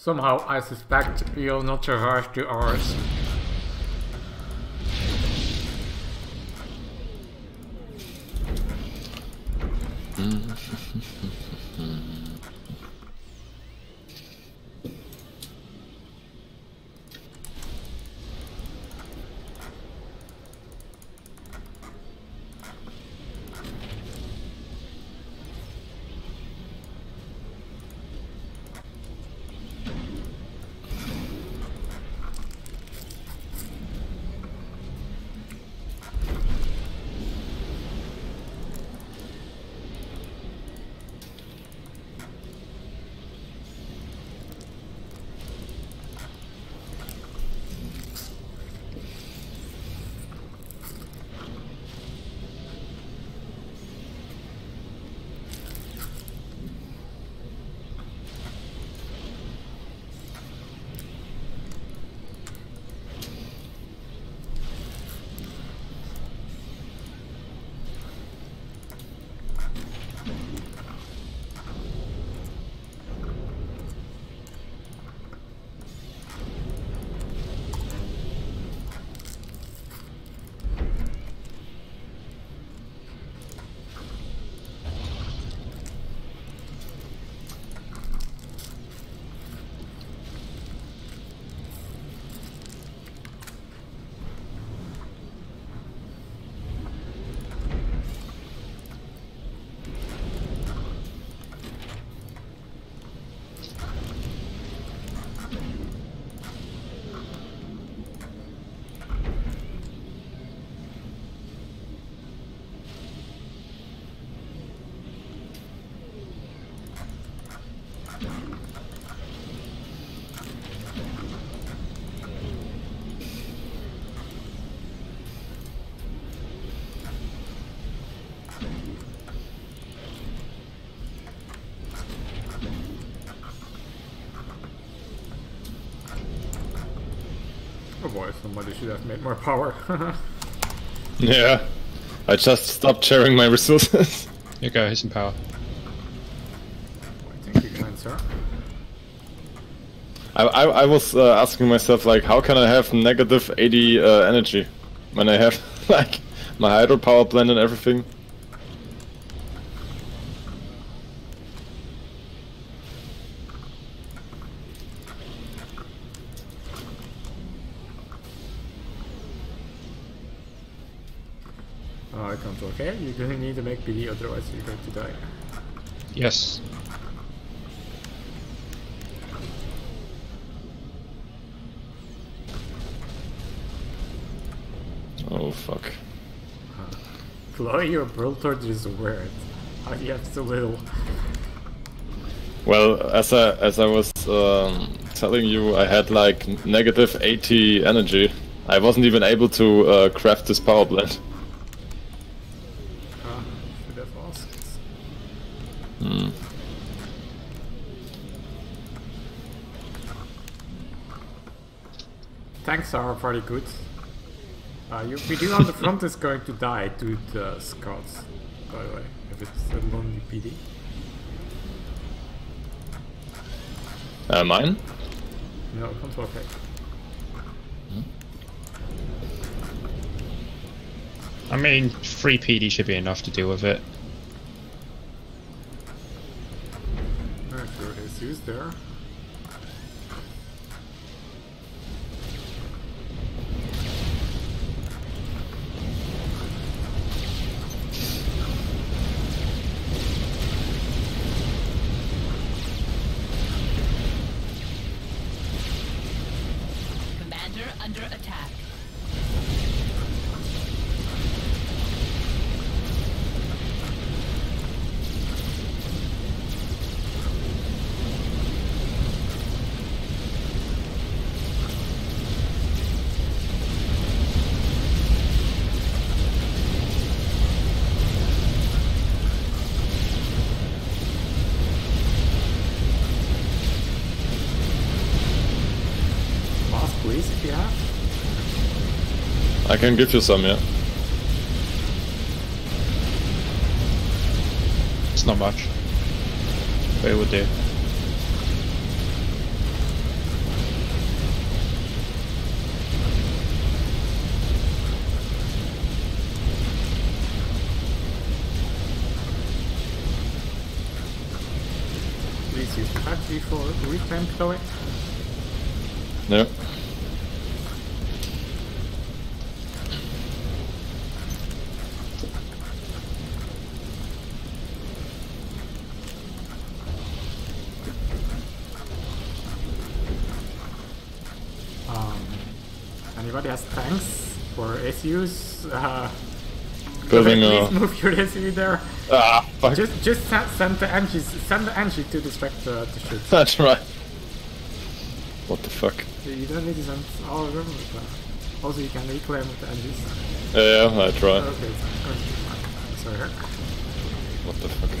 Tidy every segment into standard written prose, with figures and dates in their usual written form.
Somehow I suspect you'll not survive 2 hours. Oh boy, somebody should have made more power. Yeah, I just stopped sharing my resources. Here you go, here's some power. Thank you, kind sir. I was asking myself, like, how can I have negative 80 energy when I have, like, my hydropower plant and everything? Oh, it comes okay. You're gonna need to make PD, otherwise you're going to die. Yes. Oh fuck. Chloe, your World Torch is weird. How do you have so little? Well, as I was telling you, I had like negative 80 energy. I wasn't even able to craft this power plant. Should have asked. Hmm. Tanks are very good. Your PD on the front is going to die to the scouts, by the way, if it's a lonely PD. Mine? No, it comes okay. I mean, 3 PD should be enough to deal with it. Alright, there is use there. Under attack. Boss, please, if you have. I can give you some, yeah. It's not much, but it would do. strategy for reclaim Chloe? Yeah. Anybody has tanks for SUs? Building please a... move your SU there. Ah, fuck. Just send the Angie to distract the ships. That's right. What the fuck? You don't need to send all of them. But, also, you can reclaim with the Angies. Yeah, I try. Okay, it's going to be fine. Sorry. What the fuck?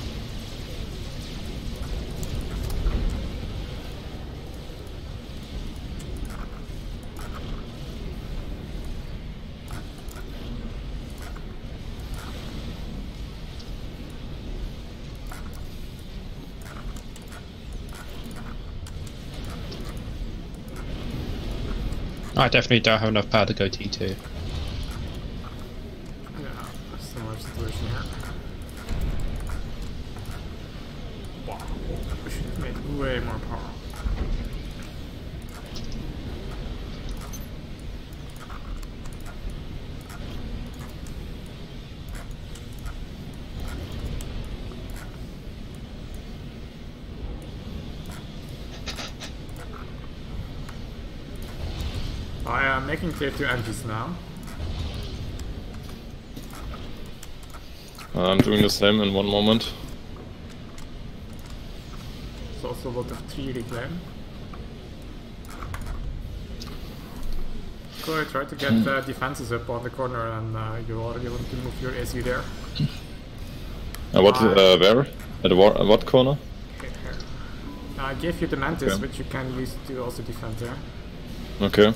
I definitely don't have enough power to go T2. Yeah, similar situation here. Wow, we should have made way more power. I am making clear 2 Angies now. I'm doing the same in one moment. There's also a lot of 3 reclaim. Go try to get defenses up on the corner, and you already want to move your SU there. What? Where? At what corner? Okay, here. I gave you the Mantis, Okay. which you can use to also defend there. Okay.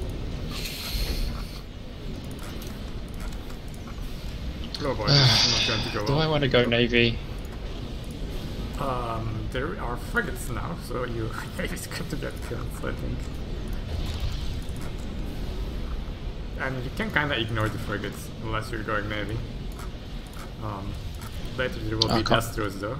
Oh boy, this is not going to go Do I well. want to go Navy? There are frigates now, so you it's going to get killed, I think. And you can kinda ignore the frigates, unless you're going Navy. Later there will be Okay. Destros though.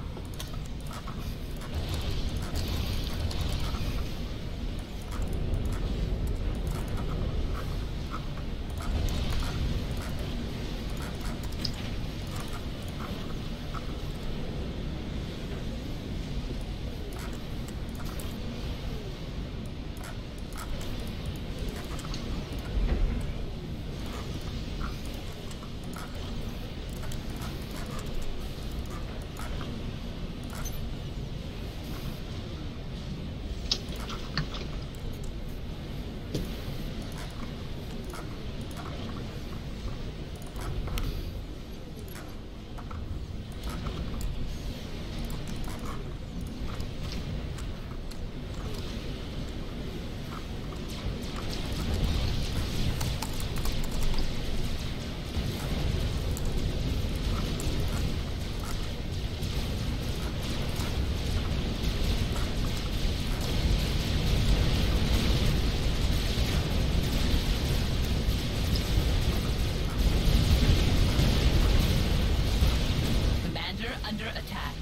Commander under attack.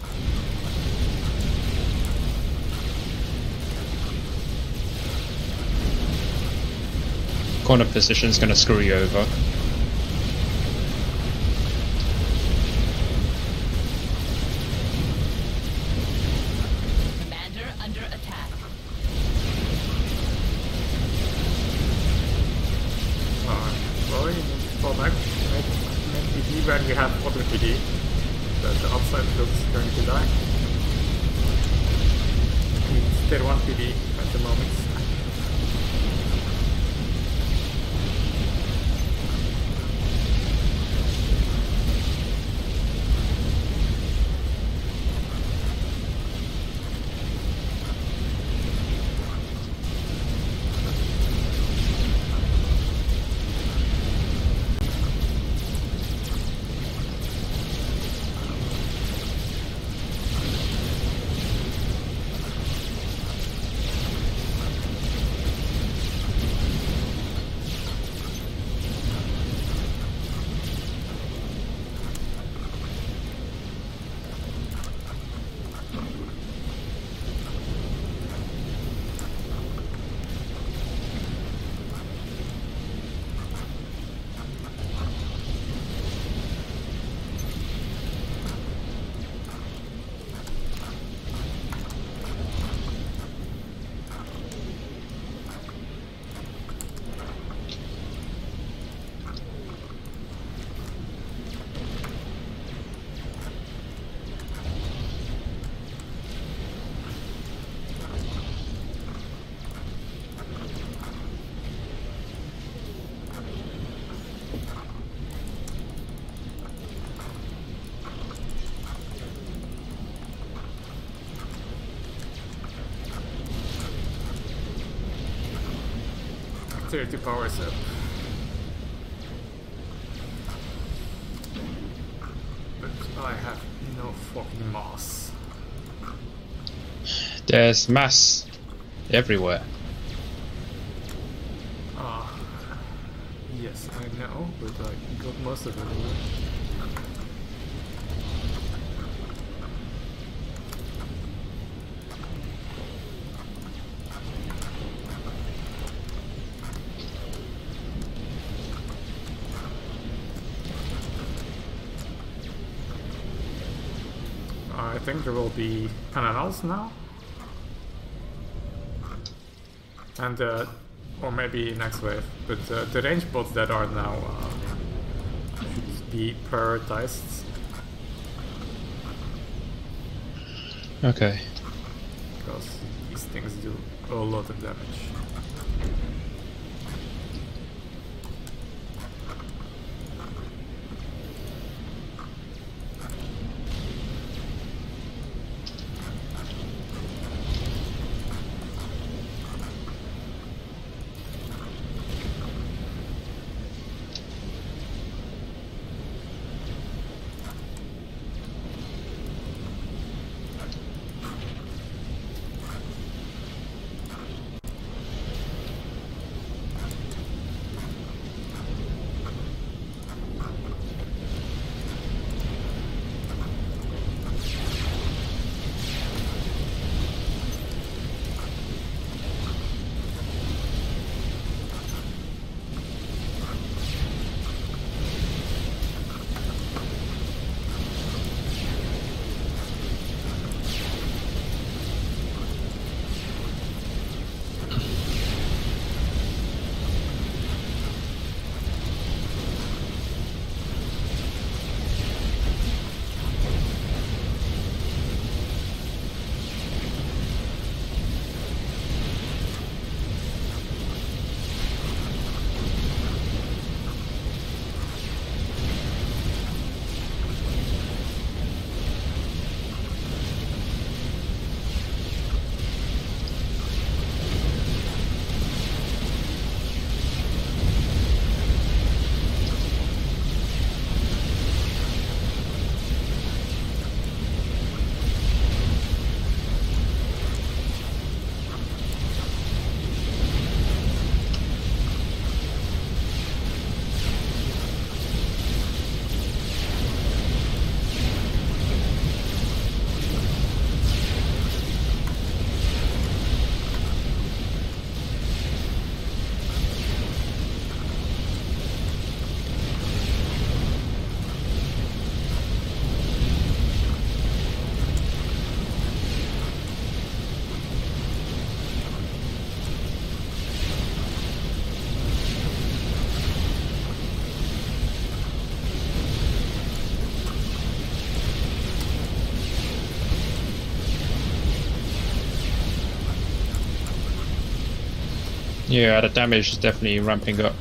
Corner position's gonna screw you over. Commander under attack. Well, you need to fall back. Make PD when you have auto PD. The upside field is going to die. It's tier 1 PD at the moment. 30 powers up. But I have no fucking mass. There's mass everywhere. Ah, yes, I know, but I got most of it already. I think there will be cannonals now. And, or maybe next wave, but the range bots that are now should be prioritized. Okay. Because these things do a lot of damage. Yeah, the damage is definitely ramping up.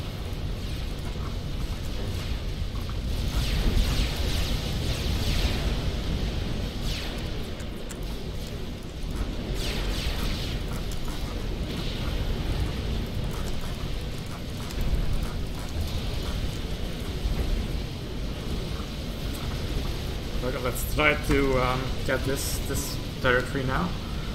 Okay, let's try to get this territory now.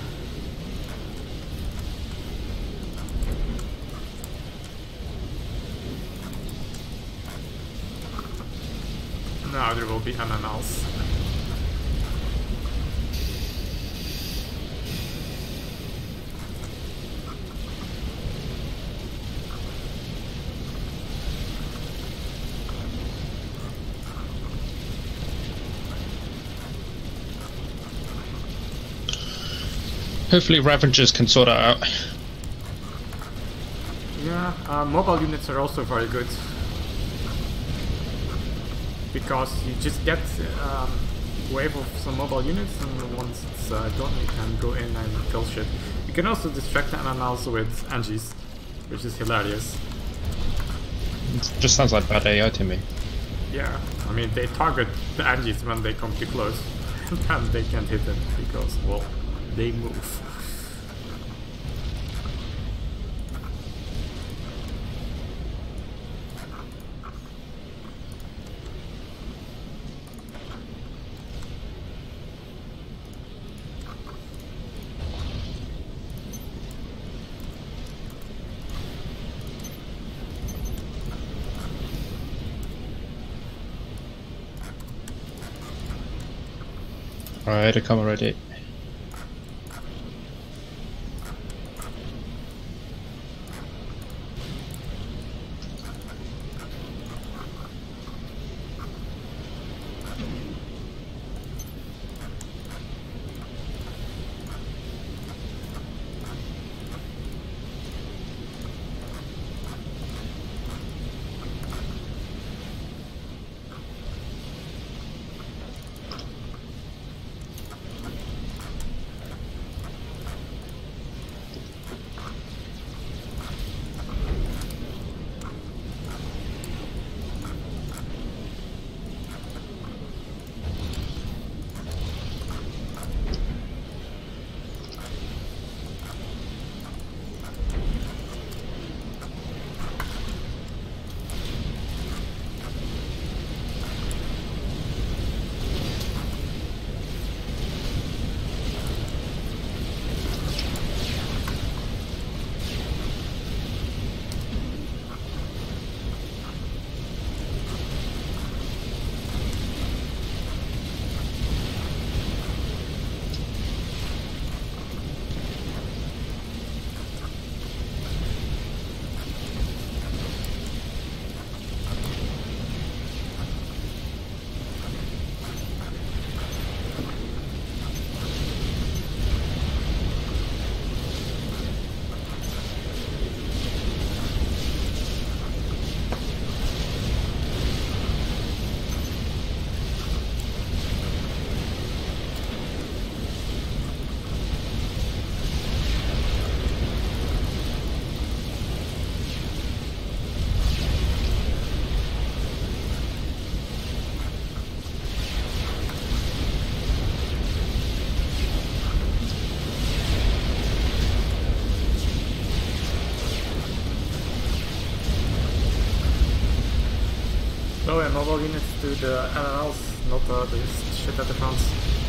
Now there will be cannonals. Hopefully Ravengers can sort that out. Yeah, mobile units are also very good. Because you just get wave of some mobile units, and once it's done, you can go in and kill shit. You can also distract them also with Angies, which is hilarious. It just sounds like bad AI to me. Yeah, I mean, they target the Angies when they come too close, and they can't hit them because, well, they move. Alright, I come already. Oh, and mobile units to the LLs, not the shit at the fronts.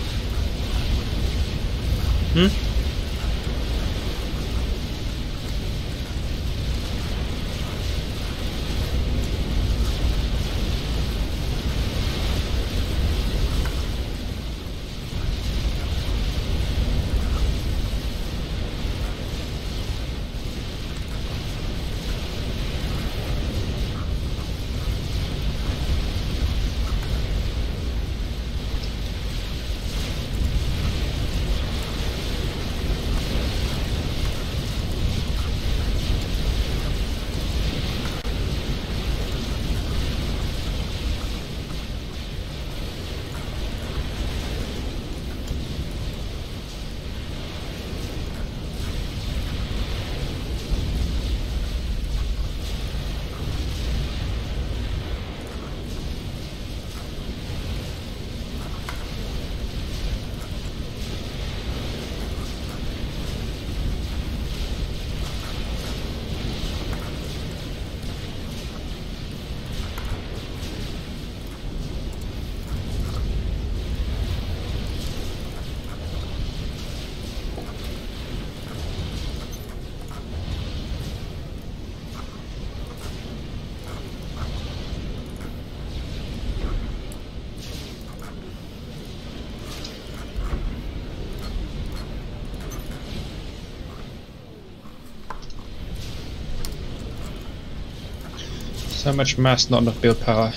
So much mass, not enough build power.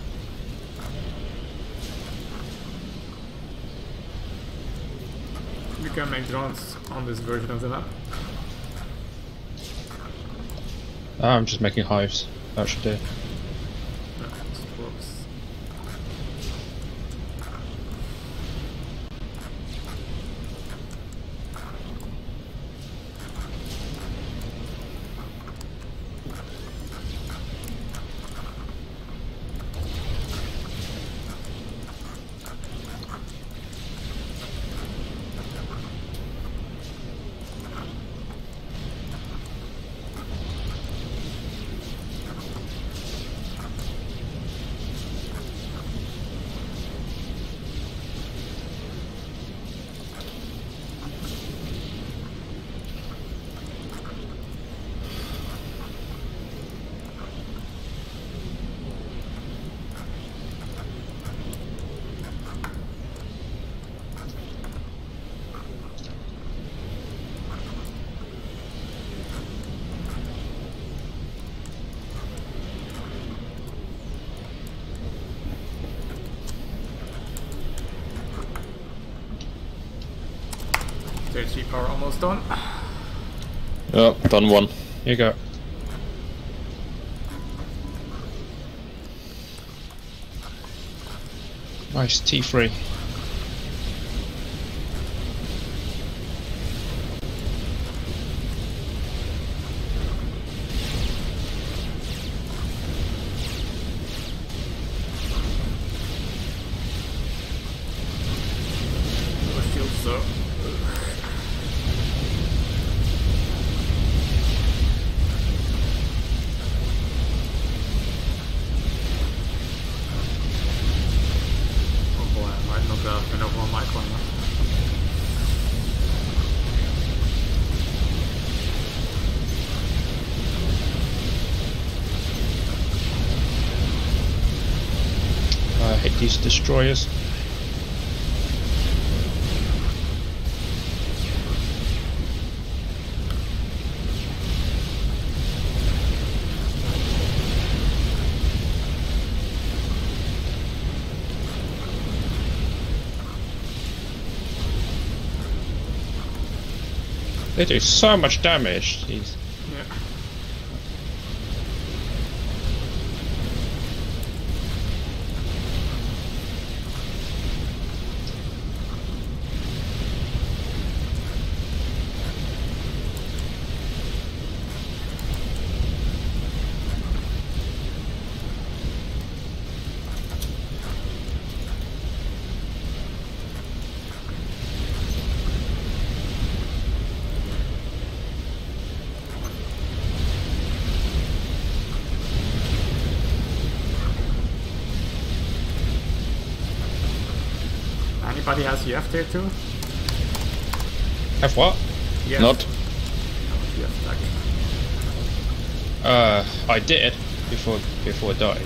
You can make drones on this version of the map. I'm just making hives. That should do. Yeah, it works. are almost done. Yeah, done one. Here you go. Nice, T3. No shields though. Oh boy, I might not have been over on my corner. I hate these destroyers. They do so much damage. Jeez. Yeah. Anybody has UF tier 2? Have what? Yes. Not. UF tag. I did before dying.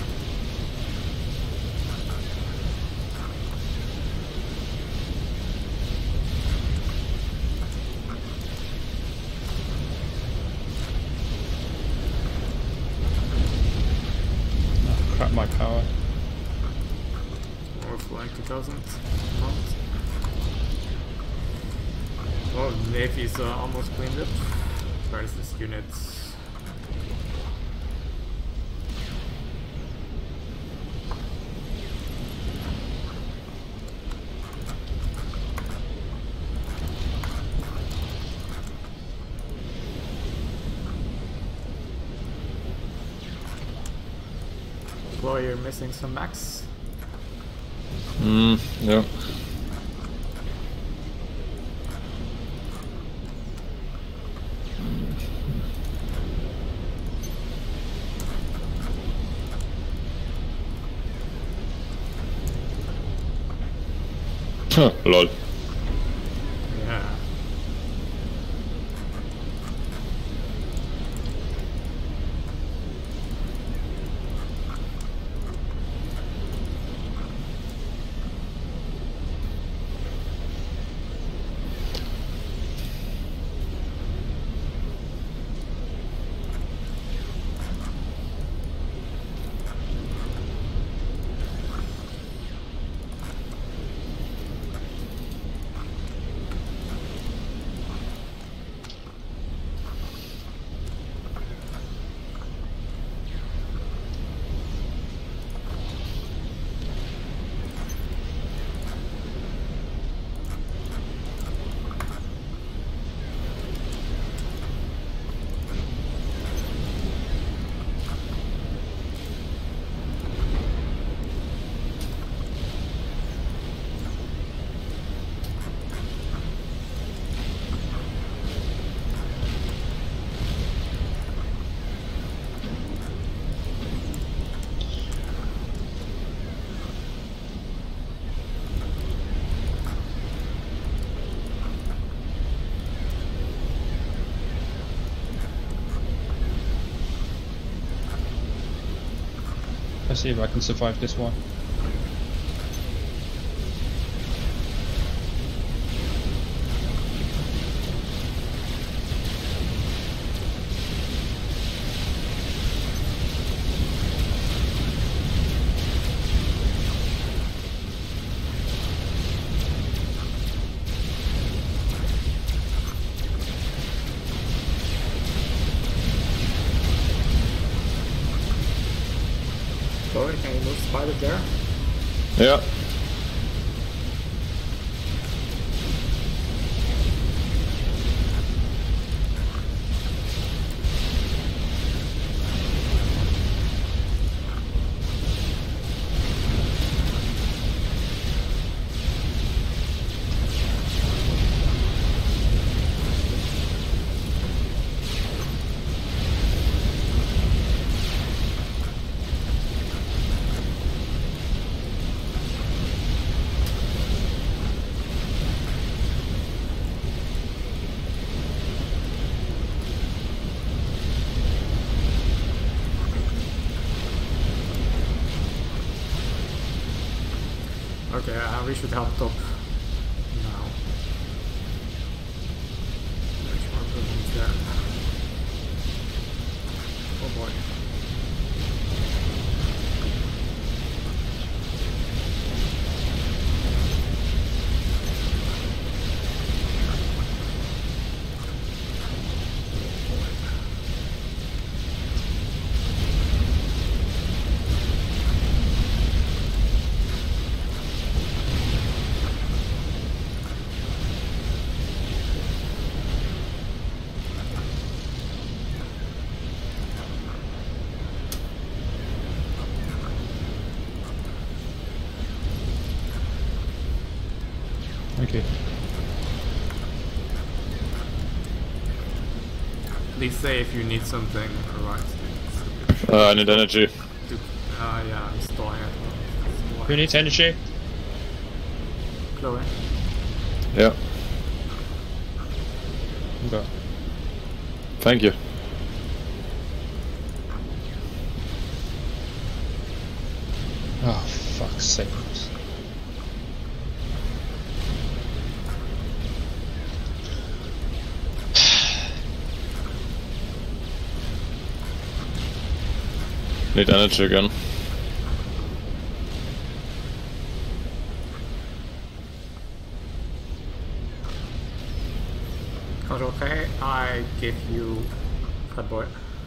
Oh, crap my power. Overflowing 2000. Oh, Navy's almost cleaned it. Where is this unit? Well, you're missing some max. Yeah. Lol. Yeah. Let's see if I can survive this one. Can you move spider there? Yeah. Okay, we should help top now. Much more buildings there. Oh boy. Okay. Please say if you need something. Right. I need energy. Yeah, I'm stalling it. Who needs energy? Chloe. Yeah. Go. Thank you. Oh, fuck's sake. Need energy again. Okay, I give you Fat Boy.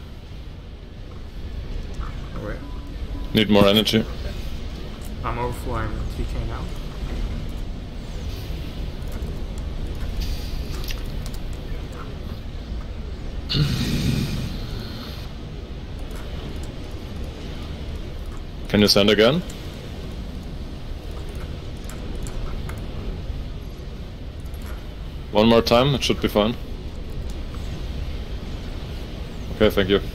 Oh, wait. Need more energy. I'm overflowing 3k now. Can you send again? One more time, it should be fine. Okay, thank you.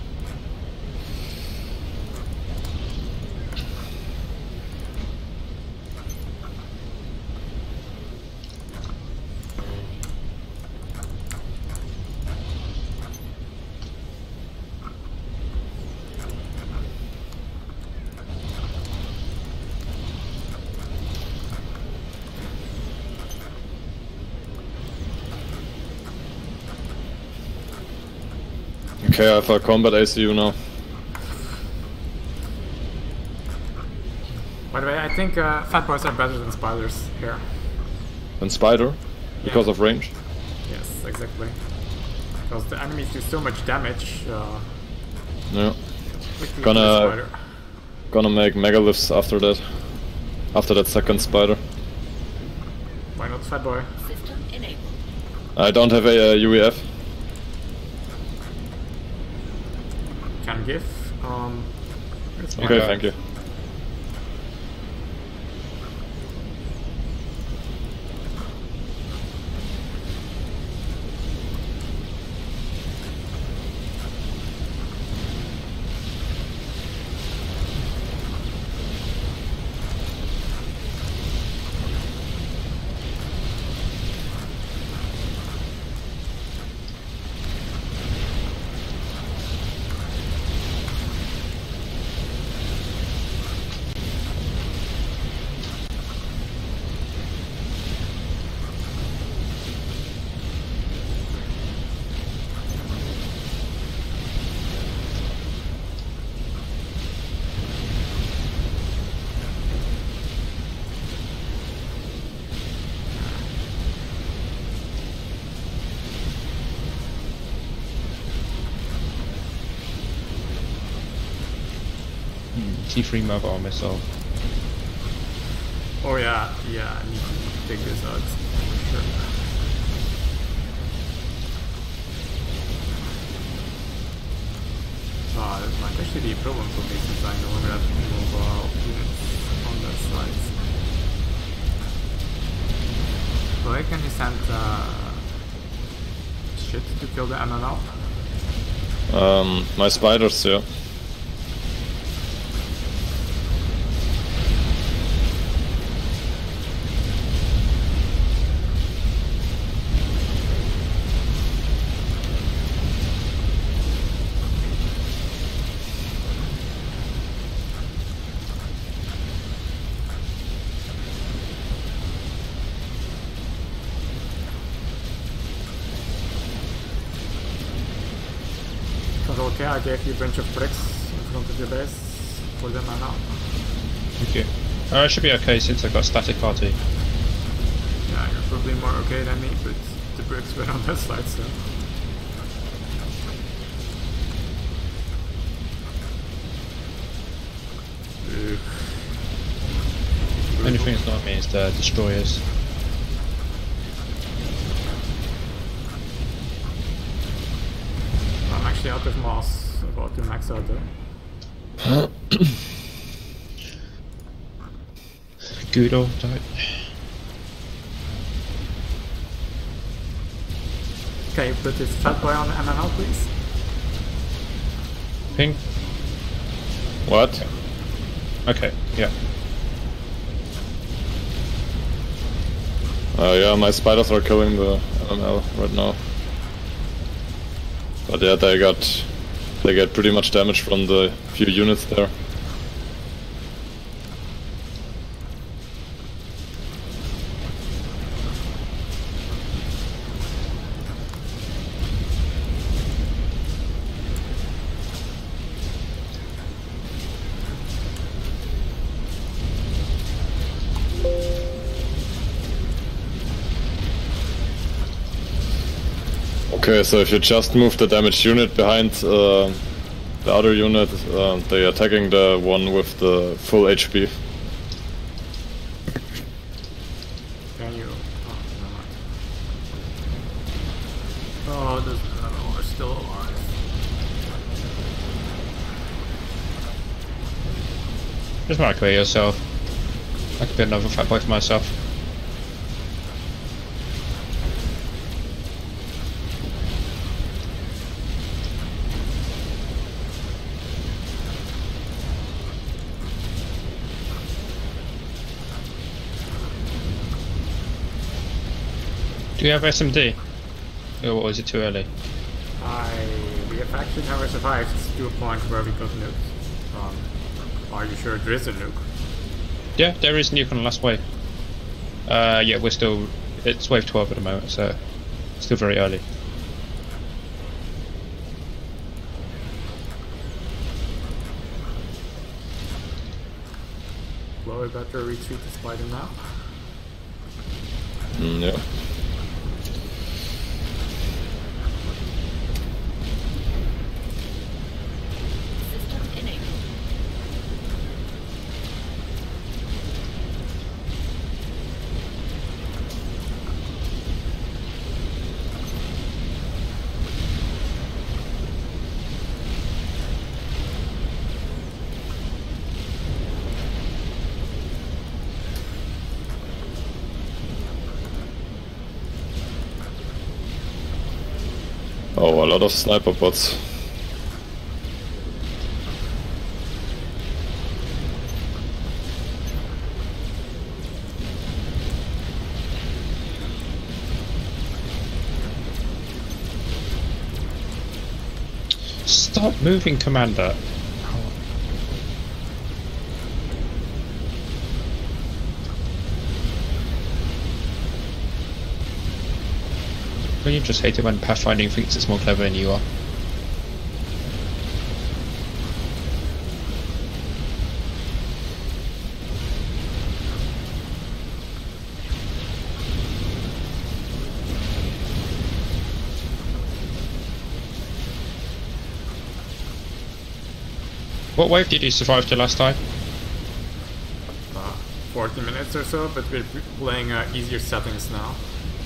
Okay, I have a combat ACU now. By the way, I think Fat Boys are better than spiders here. And Spider, because Yeah. of range. Yes, exactly. Because the enemies do so much damage. Yeah. Quickly Gonna- to the spider. Gonna make megaliths after that. After that second Spider. Why not Fat Boy? System enabled. I don't have a UEF. Can give. It's fine. Okay, Okay. thank you. T3 mobile missile. Oh yeah, yeah, I need to take this out. Sure. That might actually be a problem for me since I no longer have mobile units on that side. Where can you send shit to kill the MML? My spiders, yeah. Okay, I gave you a bunch of bricks in front of your base for them now. Thank you. I should be okay since I've got static RT. Yeah, you're probably more okay than me, but the bricks were on that side, so. The only thing that's not me is the destroyers. I'm actually out of mass, about to max out there. Good old type. Okay, put this fat boy on the MML, please. Ping. What? Okay, yeah. Yeah, my spiders are killing the MML right now. But yeah, they get pretty much damage from the few units there. Okay, so if you just move the damaged unit behind the other unit, they are attacking the one with the full HP. Can you? Oh, never mind. Oh, those MML are still alive. Just mark away yourself. I could be another fat boy for myself. Do you have SMD? Or was it too early? We have actually never survived to a point where we got nuked. Are you sure there is a nuke? Yeah, there is nuke on the last wave. Yeah, it's wave 12 at the moment, so still very early. Well, we better retreat the spider now. Yeah. System enabled. Oh, a lot of sniper bots. Stop moving, Commander. Don't you just hate it when Pathfinding thinks it's more clever than you are? What wave did you survive to last time? 40 minutes or so, but we're playing easier settings now.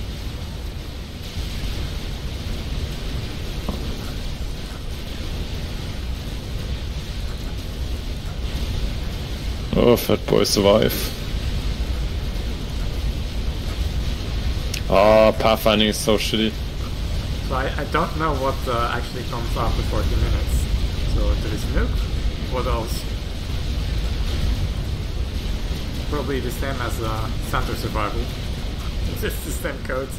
Oh, Fat Boy survive. Oh, pathfinding is so shitty. So I don't know what actually comes after 40 minutes. So there is nuke. What else? Probably the same as center survival. It's the same code.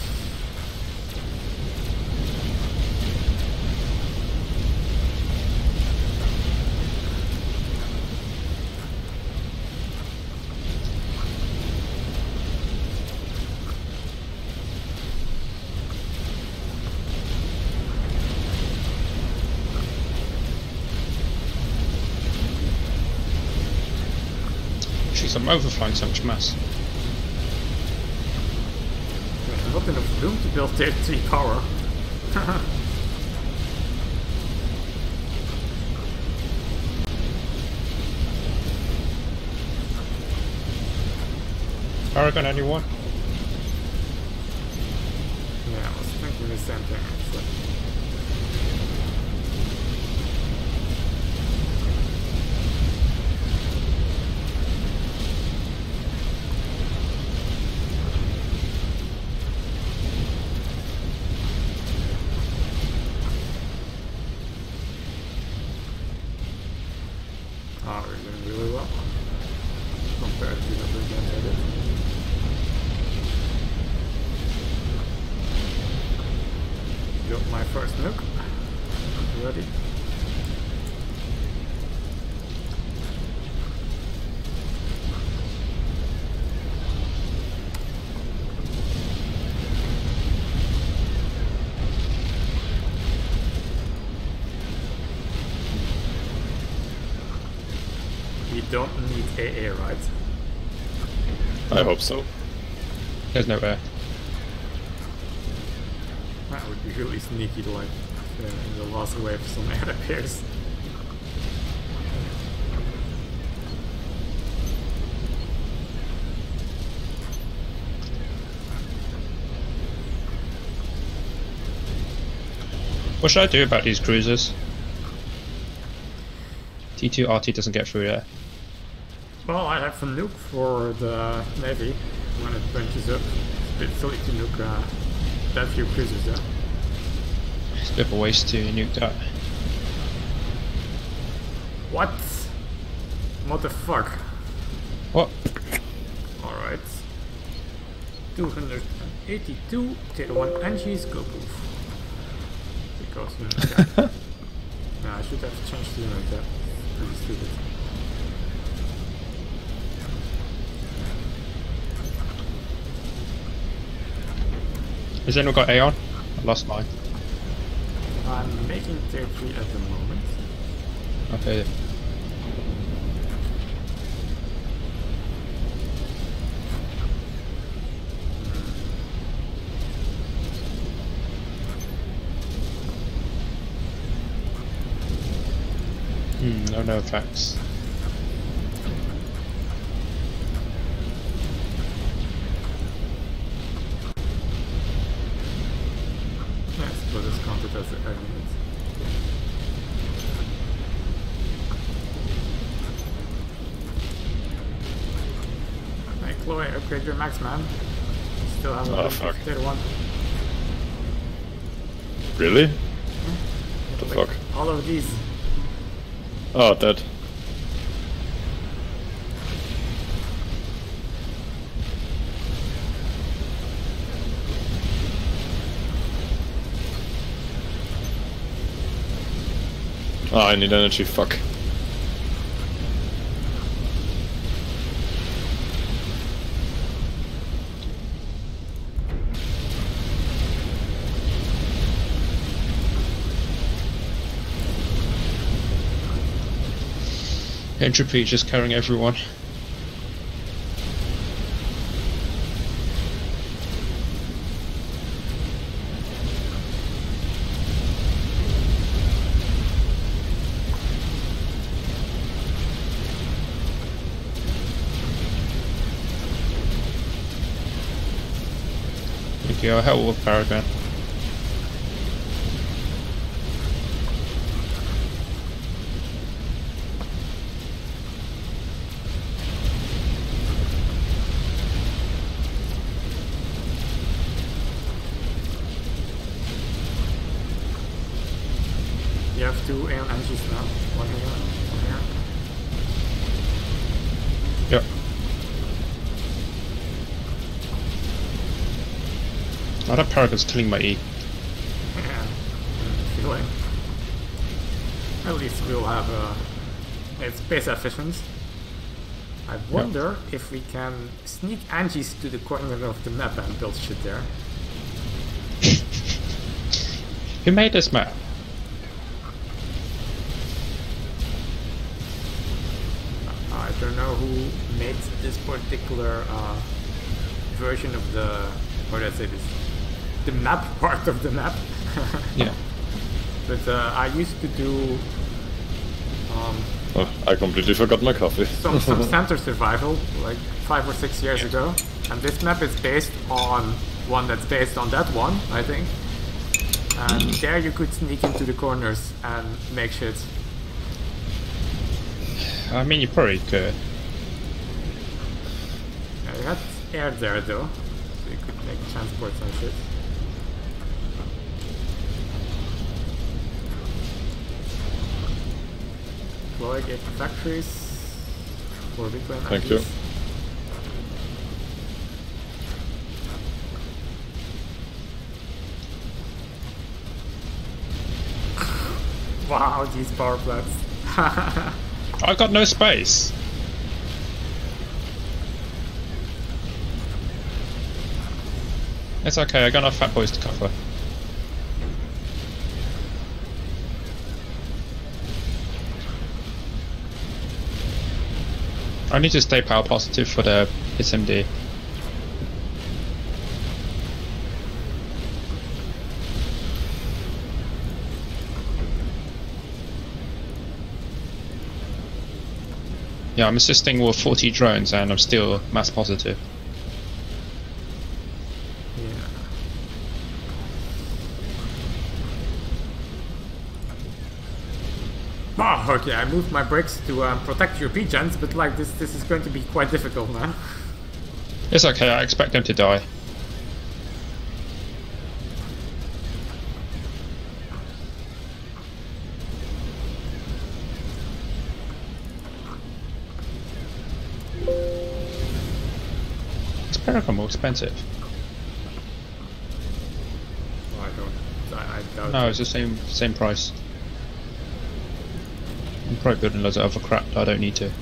Jeez, I'm overflying so much mass. There's not enough room to build tier 3 power. Paragon, anyone? Yeah, I was thinking the same thing actually. Oh, we're doing really well compared to the other games I did. Built my first nuke. Ready? We don't need AA, right? I hope so. There's no air. That would be really sneaky, like in the last wave some air appears. What should I do about these cruisers? T2 RT doesn't get through there. Well, I have a nuke for the Navy when it bunches up. It's a bit silly to nuke that few cruisers there. It's a bit of a waste to nuke that. What? What the fuck? What? Alright. 282 tier 1 NGs go poof. Because unit cap. Yeah, I should have changed the unit cap. Pretty stupid. Has anyone got Aeon? I lost mine. I'm making tier 3 at the moment. Okay. No effects. Yeah, I suppose it's counted as a unit. Hey Chloe, upgrade your max, man. Still have a fuck. tier 1. Really? What the fuck? All of these. Oh, dead. Oh, I need energy, fuck. Entropy just carrying everyone. Yeah, I'll help with Paragon. You have 2 AN engines now. One here, one here. Yep. Oh, that Paragon's killing my E. Yeah, feeling. At least we'll have it's space efficient. I wonder if we can sneak Angie's to the corner of the map and build shit there. Who made this map? I don't know who made this particular version of the, how do I say this? The map part of the map. Yeah. But I used to do Oh, I completely forgot my coffee. some center survival like 5 or 6 years ago, and this map is based on one that's based on that one, I think. And there you could sneak into the corners and make shit. I mean, you probably could. Yeah, you had air there though, so you could make transports and shit. Deploy get factories for Bitcoin. Thank you. Wow, these power plants. I got no space. It's okay, I got enough fat boys to cover. I need to stay power positive for the SMD. Yeah, I'm assisting with 40 drones and I'm still mass positive. Yeah. Oh, okay, I moved my bricks to protect your gens, but like this is going to be quite difficult, man. It's okay, I expect them to die. Is Paragon more expensive? Oh, I doubt No, it. it's the same price. I'm probably building loads of other crap that I don't need to.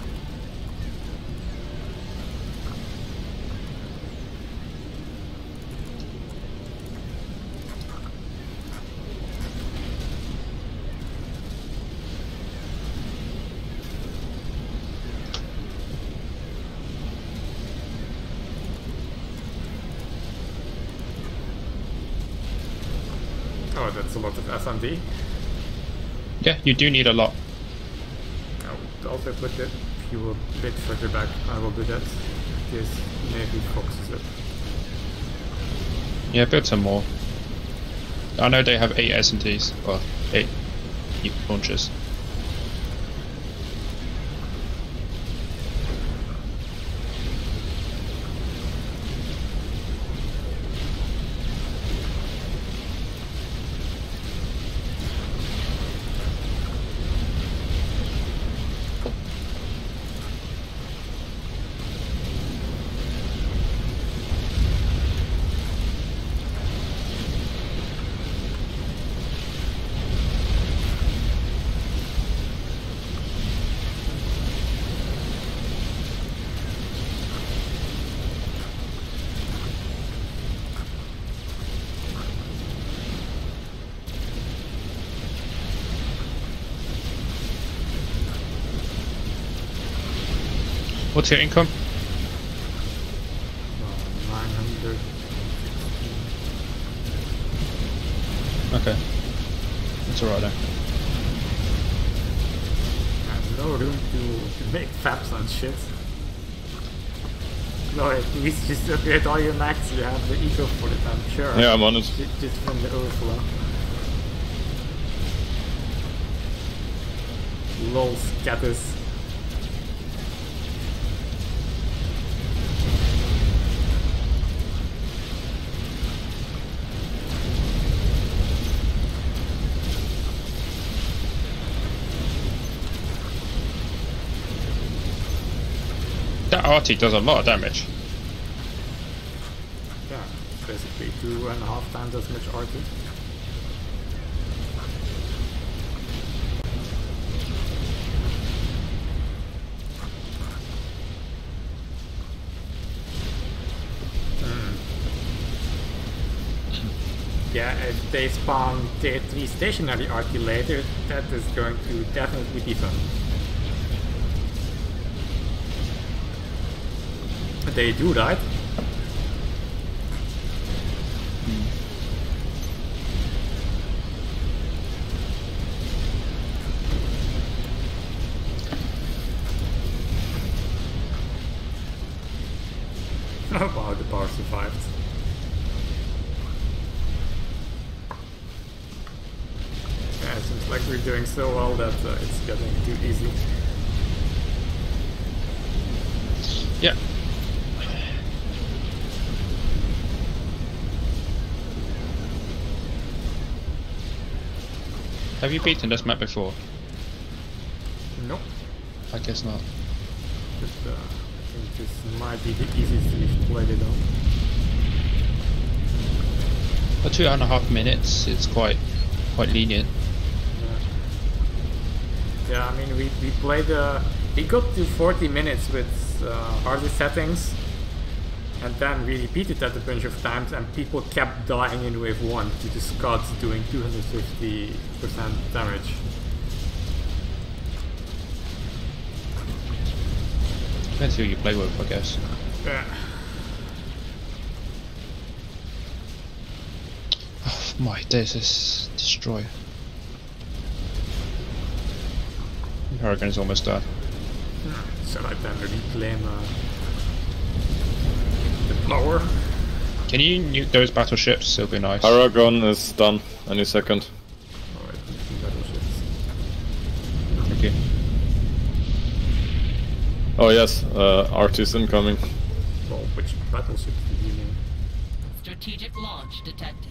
Oh, that's a lot of SMD. Yeah, you do need a lot. I would also put that fuel a bit further back. I will do that. This maybe focuses it. Yeah, build some more. I know they have 8 S&Ts, or 8 launchers. What's your income? 900. Okay. That's alright then. I have no room to make faps on shit. No, at least just upgrade all your max, you have the eco for it, I'm sure. Yeah, I'm on it. Just from the overflow. Lol, scatters. That RT does a lot of damage. Yeah, basically 2.5 times as much RT. Yeah, if they spawn tier 3 stationary RT later, that is going to definitely be fun. They do, right? Oh wow, the bar survived. Yeah, it seems like we're doing so well that it's getting too easy. Yeah. Have you beaten this map before? Nope. I guess not. But, I think this might be the easiest we've played it on. For 2.5 minutes, it's quite lenient. Yeah, I mean, we played, we got to 40 minutes with harder settings, and then we repeated that a bunch of times, and people kept dying in wave 1 due to Scots doing 250% damage. Depends who you play with, I guess. Yeah. Oh my days, this destroyer. Paragon's almost done. Shall I then reclaim the power? Can you nuke those battleships? It'll be nice. Paragon is done any second. Alright, battleships. Thank you. Oh yes, RT's incoming. Well, which battleships do you mean? Strategic launch detected.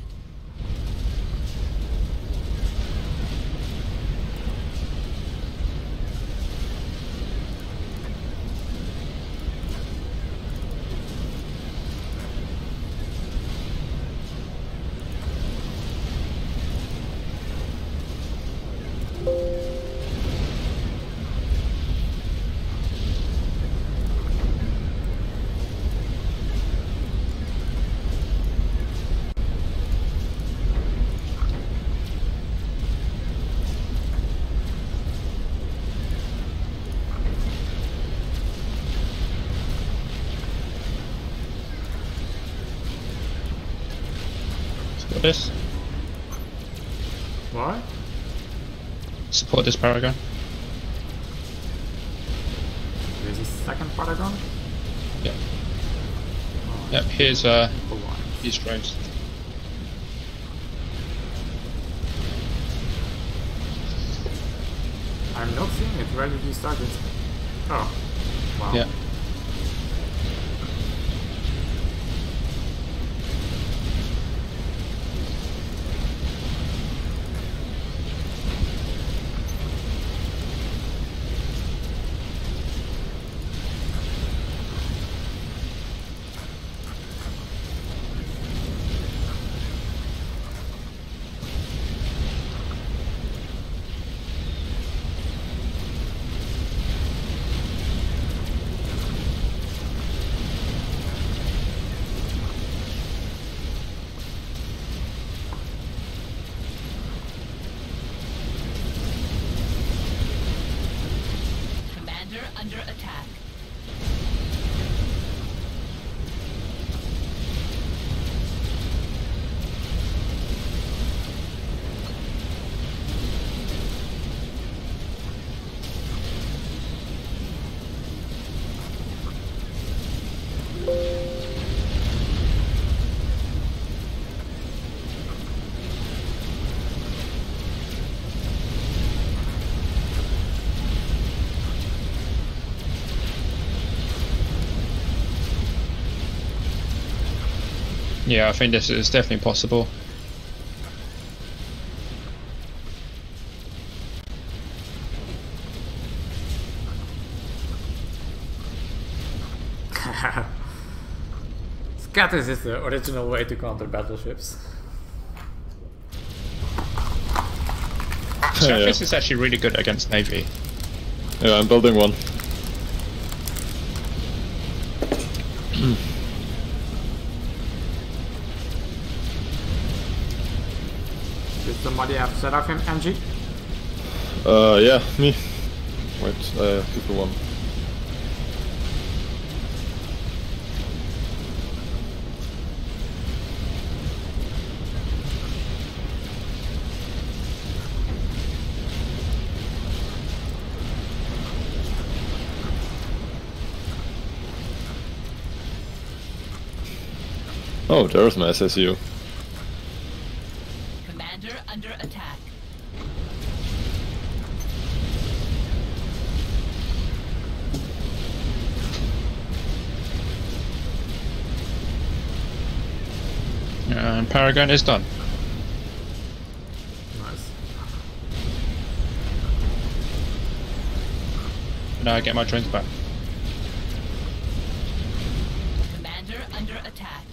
Support this. Why? Support this Paragon. There's a second Paragon? Yep. Oh, Yep, here's alliance. drones. I'm not seeing it. Where did you start it? Oh. Wow. Yeah. Yeah, I think this is definitely possible. Scatters is the original way to counter battleships. So Yeah. this is actually really good against Navy. Yeah, I'm building one. Did somebody have set up him, Angie? Yeah, me. Wait, people one. Oh, there's my SSU. Commander under attack. And Paragon is done. Nice. Now I get my drones back. Commander under attack.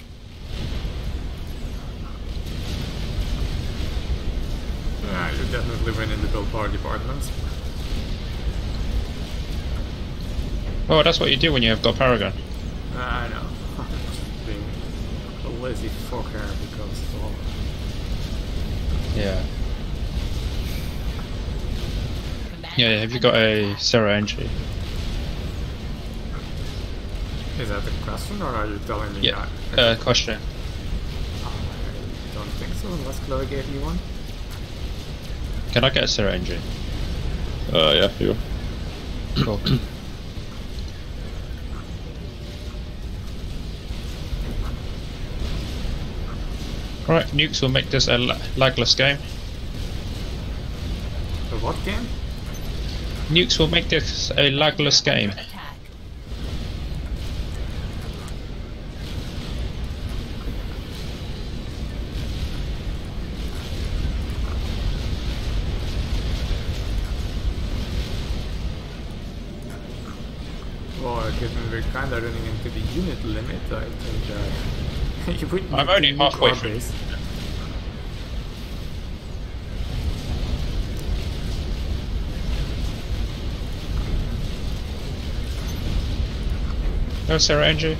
You definitely win in the build power department. Oh, that's what you do when you have got Paragon. I know. Just being a lazy fucker because of all. Yeah. Commander Yeah, have you got a Sarah Angie? Is that a question or are you telling me? Yeah. that? Question. I don't think so, unless Chloe gave you one. Can I get a Sarah Angie? Yeah, you. Cool. Right, nukes will make this a lagless game. The what game? Nukes will make this a lagless game. attack. Well, given we're kinda running into the unit limit, I think you would I'm need only to nuke halfway our through. base. No Sarah Angie?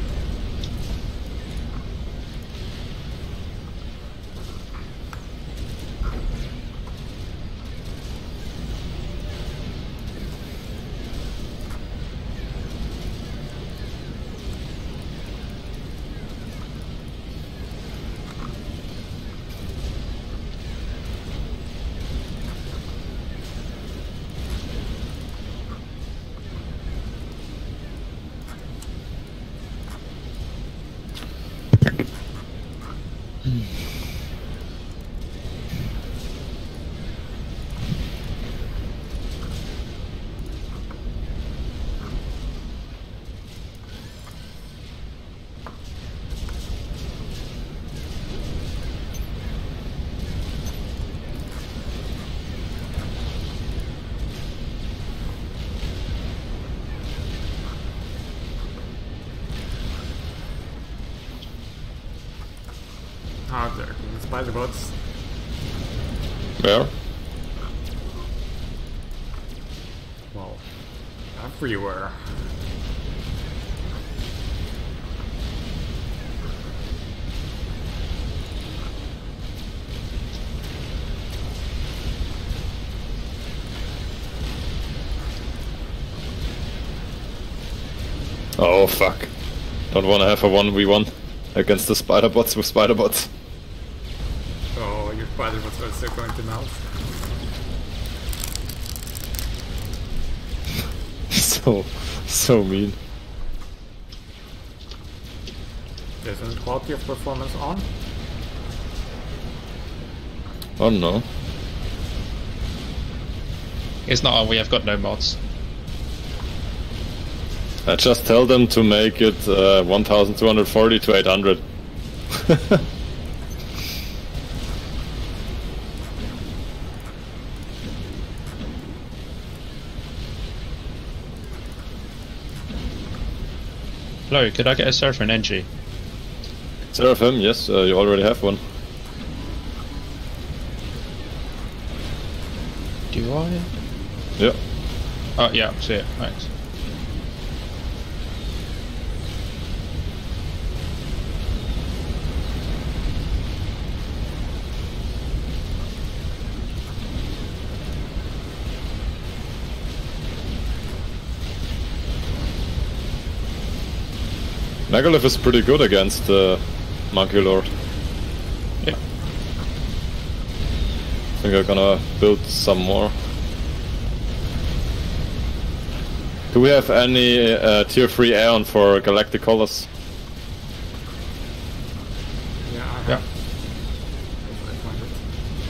Oh, there. The spider bots. Where? Well, everywhere. Oh fuck. Don't wanna have a 1v1 against the spider bots with spider bots. Oh, your spider bots are still going to melt. So mean. Isn't quality of performance on? Oh no. It's not on, we have got no mods. I just tell them to make it 1240 to 800. Hello, could I get a Seraphim NG? Seraphim, yes, you already have one. Do I? Yeah. Oh yeah, I see it. Thanks. Megalith is pretty good against the Monkey Lord. Yeah. I think I'm gonna build some more. Do we have any tier 3 Aeon for Galactic Colors? Yeah, I have. Yeah. I find it.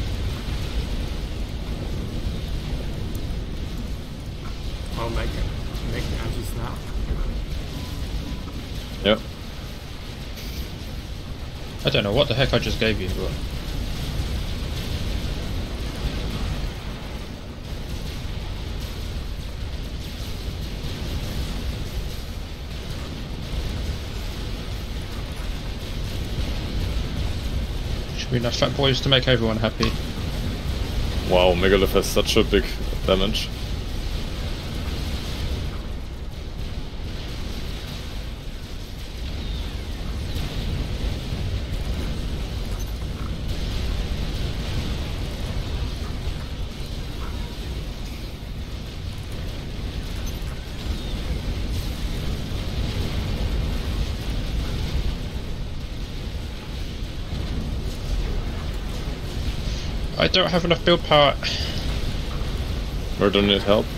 I'll make the Angies now. Yeah. I don't know what the heck I just gave you, but should be enough fat boys to make everyone happy. Wow, Megalith has such a big damage. I don't have enough build power. Where do you need help?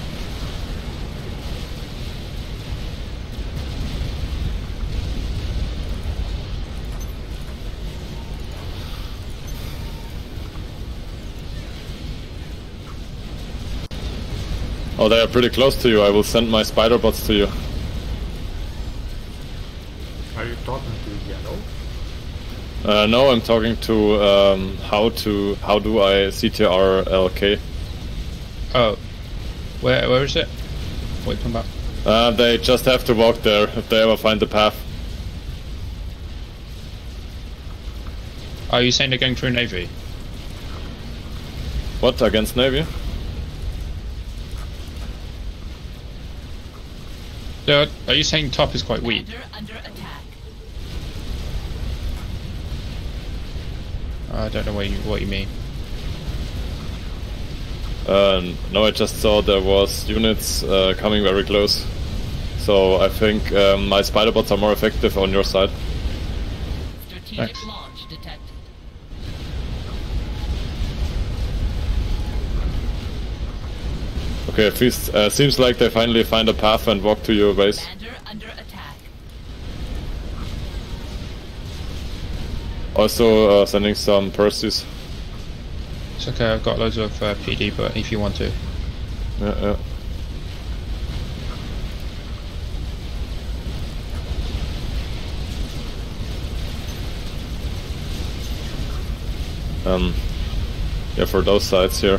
Oh, they are pretty close to you. I will send my spider bots to you. Are you talking to Yellow? No, I'm talking to how do I CTR LK? Oh, where is it? Wait, come back. They just have to walk there if they ever find the path. Are you saying they're going through Navy? What, against Navy? Are you saying top is quite weak? Commander under attack. I don't know what you mean. No, I just saw there was units coming very close. So I think my spider bots are more effective on your side. Strategic Thanks. launch detected. Okay, at least seems like they finally find a path and walk to your base. Commander under attack. Also sending some Percies. It's okay, I've got loads of PD, but if you want to. Yeah. Yeah, for those sides here.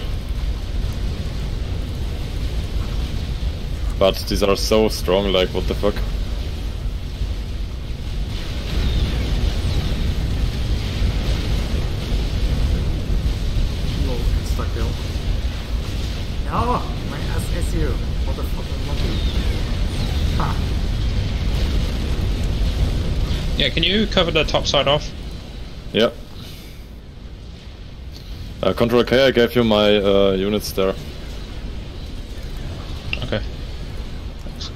But these are so strong, like, what the fuck? Whoa, insta-kill. No! My SSU! Motherfucking monkey. Ha! Yeah, can you cover the top side off? Yeah. Control K, I gave you my units there. Okay. Thanks.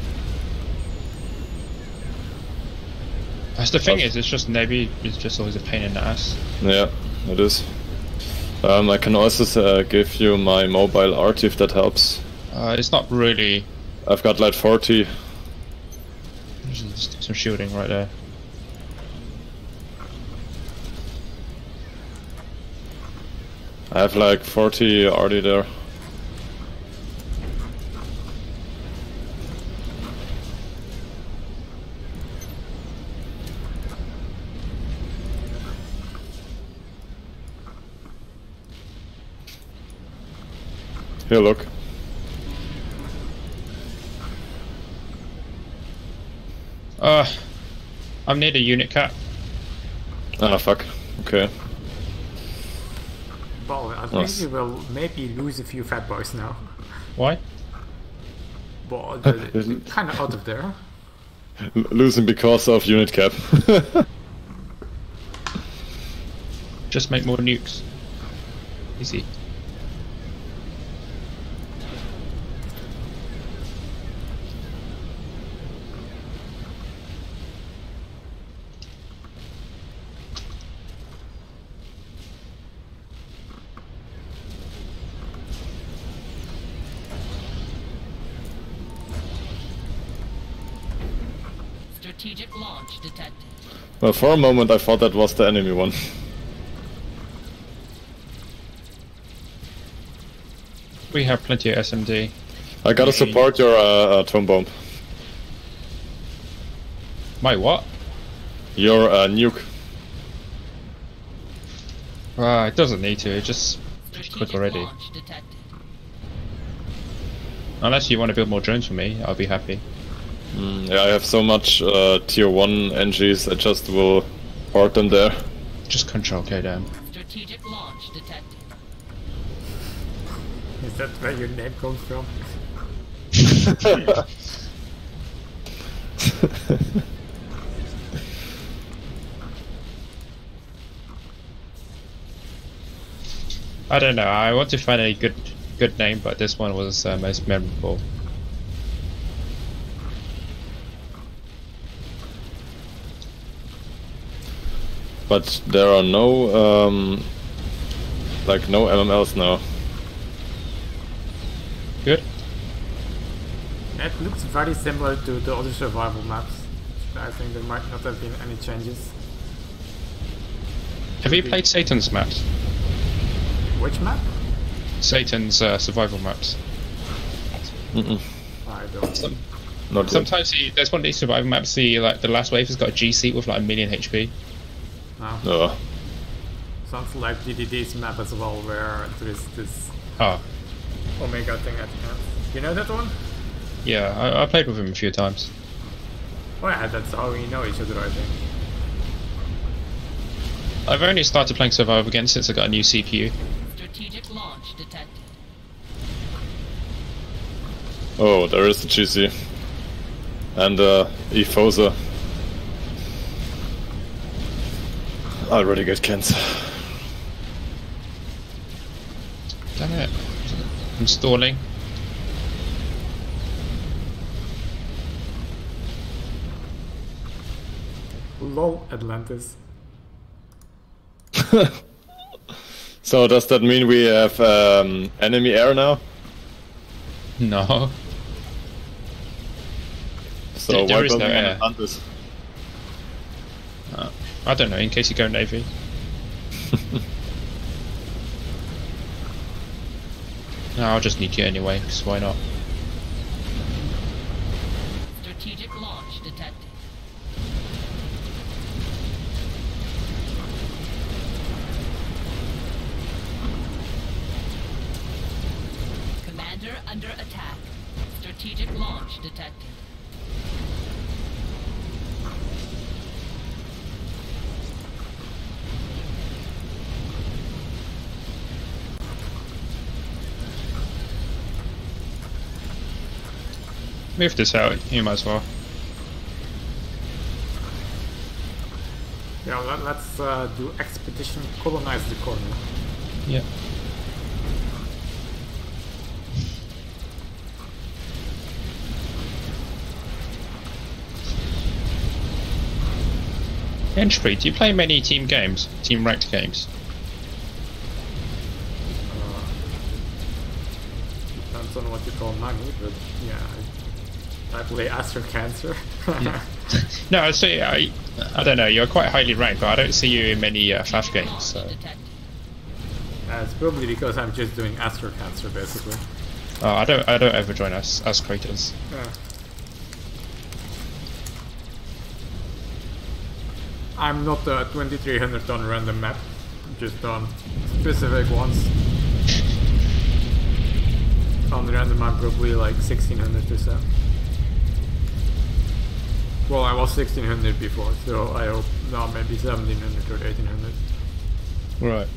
That's the thing is, it's just Navy is just always a pain in the ass. Yeah, it is. I can also give you my mobile art if that helps. It's not really. I've got like 40. There's just some shielding right there. I have like 40 already there. Here, look. I'm near the unit cap. Ah, fuck. Okay. Well, I think Nice. we will maybe lose a few fat boys now. Why? But they're kind of out of there. Losing because of unit cap. Just make more nukes. Easy. Strategic launch detected. Well, for a moment I thought that was the enemy one. We have plenty of SMD. I gotta support your atom bomb. My what? Your nuke. It doesn't need to, it just quick Strategic already. launch detected. Unless you want to build more drones for me, I'll be happy. Yeah, I have so much tier 1 NGs, I just will port them there. Just control K down. Strategic launch detected. Is that where your name comes from? I don't know, I want to find a good name, but this one was most memorable. But there are no, like no MMLs now. Good? It looks very similar to the other survival maps. I think there might not have been any changes. Have you played Satan's maps? Which map? Satan's survival maps. Mm-mm. I don't. Not yet. Sometimes there's one of these survival maps, the last wave has got a G seat with like 1,000,000 HP. No. No. Sounds like DDD's map as well, where there is this Oh, Omega thing at the end. You know that one? yeah, I played with him a few times. Oh yeah, that's how we know each other, I think. I've only started playing survival again since I got a new CPU. Strategic launch detected. Oh, there is the GC. And Efosa. I already get cancer. Damn it. I'm stalling. LOL Atlantis. So does that mean we have enemy air now? No. So There why is no building an air. Atlantis? I don't know, in case you go Navy. No, I'll just need you anyway, because why not? Strategic launch detected. Commander under attack. Strategic launch detected. Move this out, you might as well. Yeah, let's do expedition colonize the corner. Yeah. Entry, do you play many team games? Team ranked games? Depends on what you call money, but yeah, I play Astro Cancer. No, I see. I don't know. You're quite highly ranked, but I don't see you in many FAF games. Launch So. detected. It's probably because I'm just doing Astro Cancer basically. Oh, I don't ever join us as creators. Yeah. I'm not a 2300 on random map, just on specific ones. on random I'm probably like 1600 or so. Well, I was 1600 before, so I hope now maybe 1700 or 1800. Right.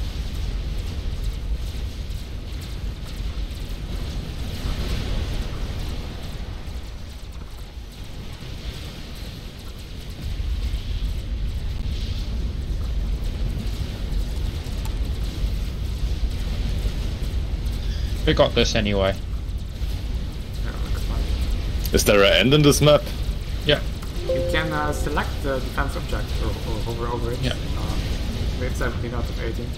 We got this anyway. Yeah, looks fine. Is there an end in this map? Yeah. You can select the defense object or hover over it. Yeah. With 17 out of 18.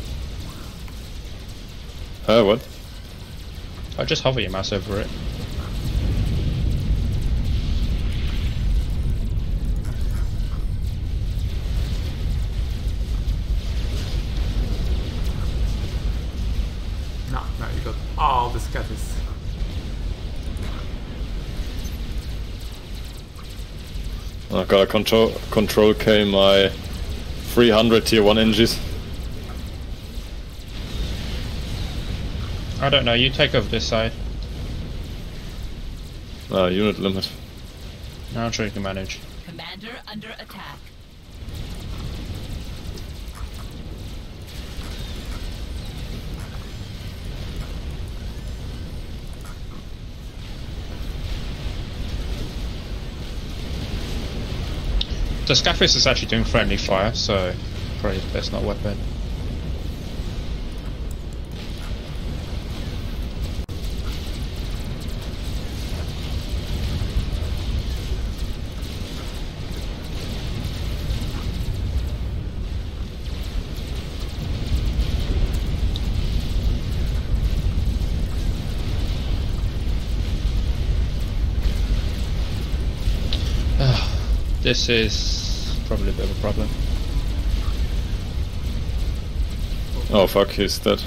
What? I'll just hover your mouse over it. No, you got all the scatters. I got a control K my 300 tier 1 NGs. I don't know, you take over this side. Unit limit. I'm sure you can manage. Commander under attack. The Scaffis is actually doing friendly fire, so probably best not weapon. This is probably a bit of a problem. Oh fuck, he's dead.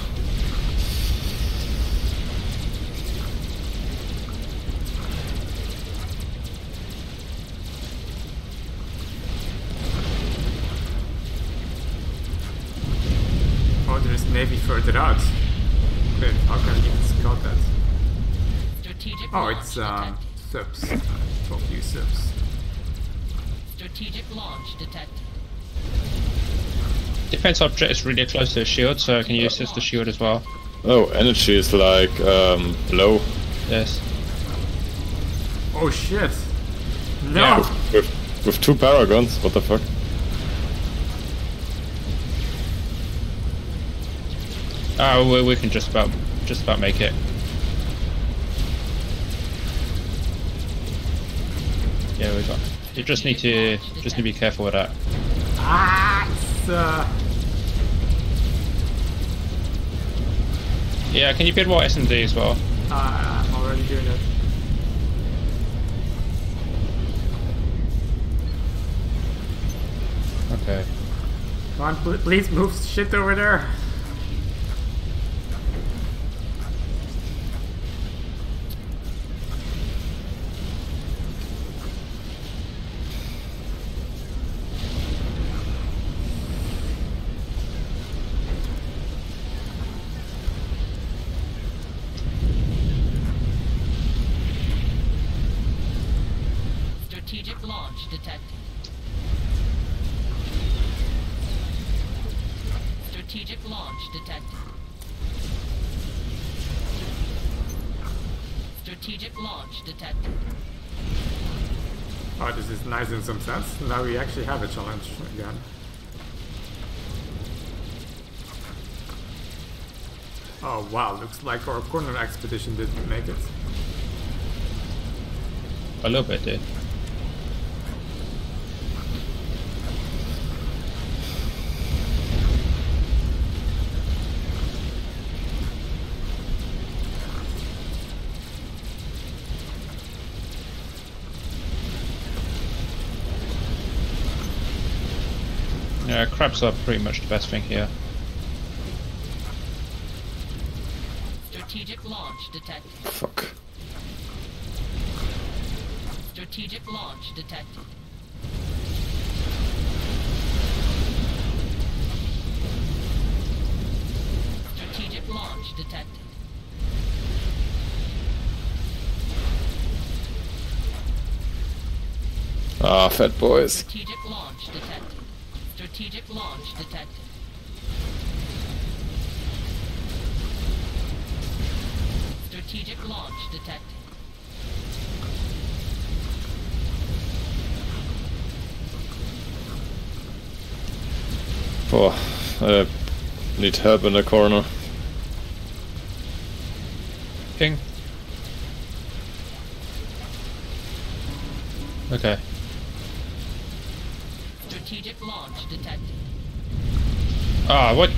Oh, there's Navy further out. Wait, how can you even scout that? Strategic Oh, launch it's detected. subs. 12 subs. Strategic launch detected. Defense object is really close to the shield, so I can use this to shield as well. Oh, energy is like low. Yes. Oh shit! No! Yeah. With 2 paragons, what the fuck? Oh, we can just about make it. Yeah, we got. You just need to be careful with that. Ah, it's Yeah, can you build more S&D as well? I'm already doing it. Okay. Come on, please move shit over there. Strategic launch detected. Strategic launch detected. Strategic launch detected. Oh, this is nice in some sense. Now we actually have a challenge again. Oh wow, looks like our corner expedition didn't make it. A little bit did. Yeah, crabs are pretty much the best thing here. Strategic launch detected. Fuck. Strategic launch detected. Strategic launch detected. Ah, fat boys. Strategic launch detected. Strategic launch detected. Strategic launch detected. Oh, I need help in the corner. Ping. Okay. Strategic launch detected. Ah, what?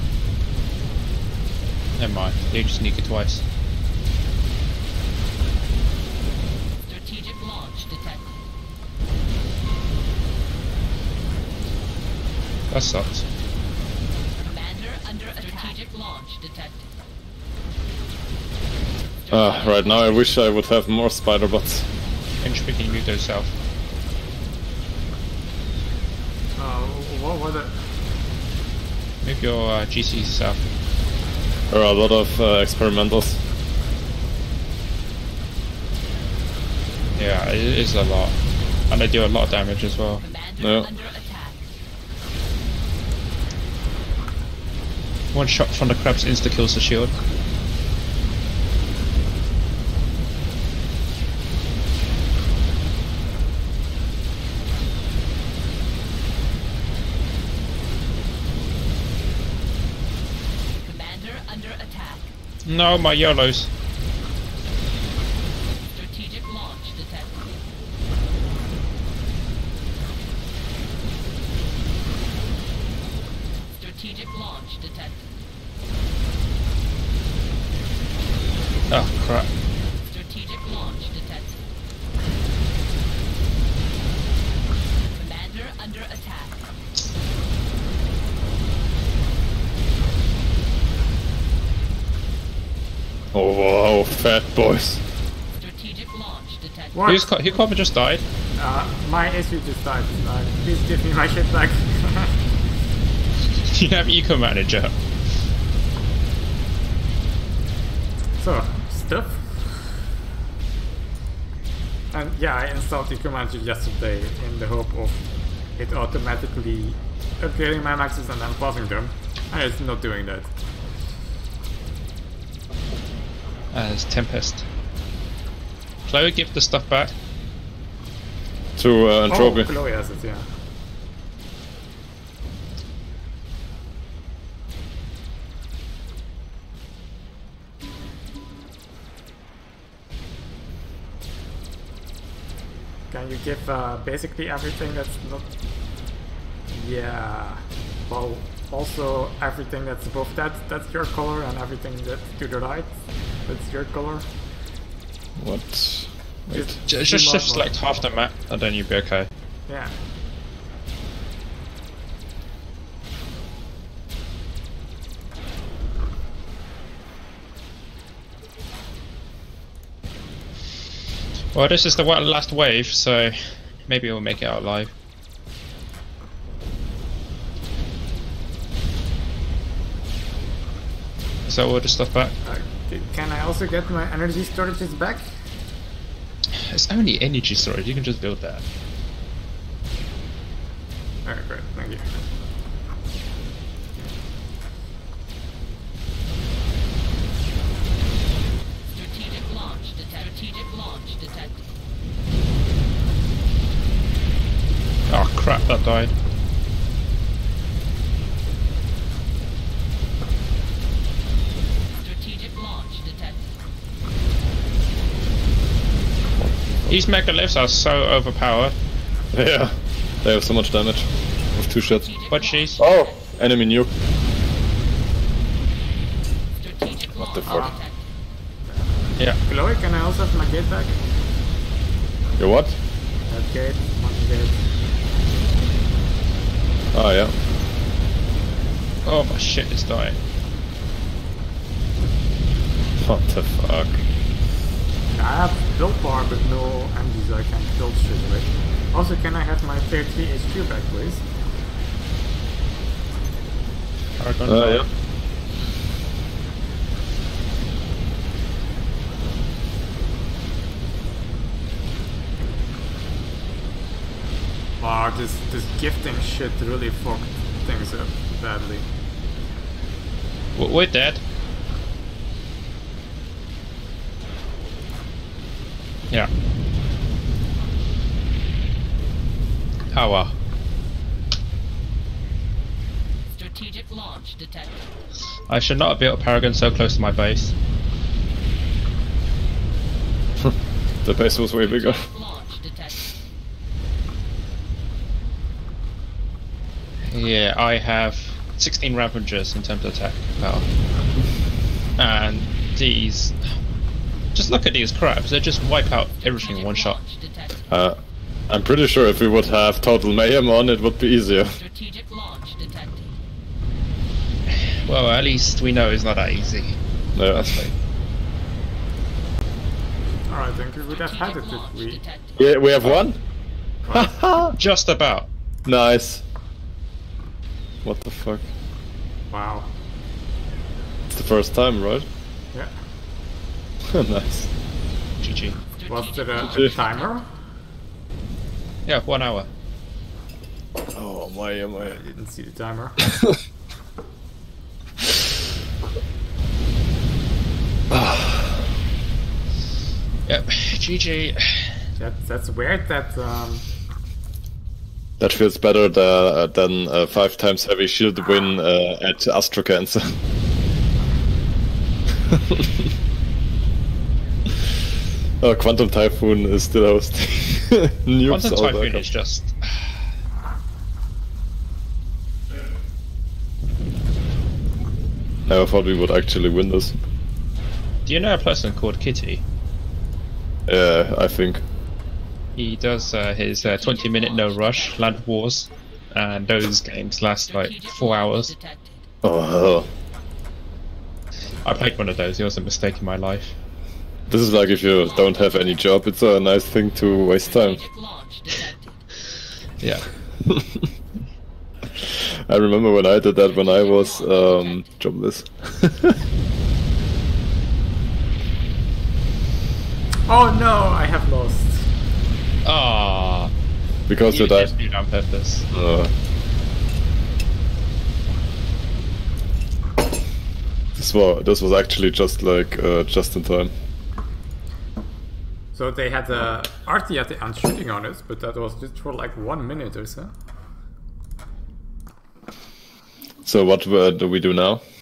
Never mind. You just sneak it twice. Strategic launch detected. That sucks. Commander under attack. Strategic launch detected. Right now I wish I would have more spider bots. Henchman, can you move those south? What the? Move your GCs south. There are a lot of experimentals. Yeah, it is a lot. And they do a lot of damage as well. Commander Yeah. under attack. One shot from the crabs insta-kills the shield. Commander under attack. No, my YOLOs. Strategic launch detected. Strategic launch detected. Oh, crap. Strategic launch detected. Commander under attack. Oh wow, fat boys. Strategic launch detected. What? Who Copper just died? My issue just died. Please give me my shit back. You have Eco Manager. So, stuff. And yeah, I installed Ecomancer yesterday in the hope of it automatically upgrading my maxes and then pausing them. And it's not doing that. As Tempest. Chloe, give the stuff back. To Entropy. Oh, Chloe has it, yeah. Can you give basically everything that's not... Yeah... Well, also everything that's above that, that's your color, and everything that's to the right, that's your color. What? Wait. Just select half the map and then you'll be okay. Yeah. Well, this is the last wave, so maybe we'll make it out alive. Is that all the stuff back? Can I also get my energy storages back? It's only energy storage, you can just build that. Alright, great, thank you. Strategic launch detected. Strategic launch detected. Oh crap, that died. Strategic launch detected. These megaliths are so overpowered. Yeah, they have so much damage with 2 shots. What cheese? Oh, enemy nuke. Strategic What the launch fuck? detected. Yeah. Chloe, can I also have my gate back? Your what? That gate, one gate. Ah, yeah. Oh my shit is dying. What the fuck? I have build power but no MG, so I can't build shit with. Also, can I have my tier 3 HQ back, please? Yeah. this gifting shit really fucked things up badly. We're dead. Yeah. Oh well. Strategic launch detected. I should not have built a Paragon so close to my base. The base was way bigger. Strategic launch detected. Yeah, I have 16 Ravagers in terms of attack power. And these... Just look at these crabs, they just wipe out everything in one shot. Launch detected. I'm pretty sure if we would have Total Mayhem on, it would be easier. Strategic launch detected. Well, at least we know it's not that easy. Yeah. Alright, I think we would have had it Strategic if launch we... detected. Yeah, we have one? Just about. Nice. What the fuck? Wow. It's the first time, right? Yeah. Nice. GG. Was there a GG. timer? Yeah, 1 hour. Oh my, oh my. I didn't see the timer. Yep, GG. That's weird that That feels better than 5 times heavy shield win at Astro Cancer. Oh, Quantum Typhoon is still hosting. Noobs Quantum all Typhoon there. is just... Never thought we would actually win this. Do you know a person called Kitty? Yeah, I think. He does his 20-minute no rush Land Wars, and those games last like 4 hours. Detected. Oh, hell. I played one of those, it was a mistake in my life. This is like if you don't have any job, it's a nice thing to waste time. Strategic launch detected. Yeah. I remember when I did that when I was jobless. oh no, I have lost. Ah, Because you died. didn't do it on purpose. This was actually just like just in time. So they had the Arty at the end shooting on it, but that was just for like 1 minute or so. So what do we do now?